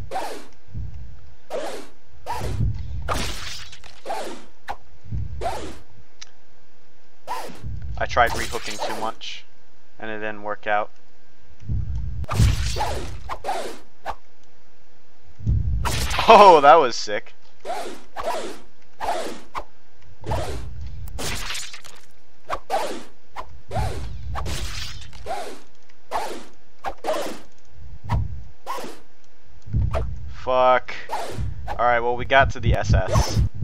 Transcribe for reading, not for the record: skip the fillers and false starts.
I tried rehooking too much, and it didn't work out. Oh, that was sick. Fuck. Alright, well, we got to the SS.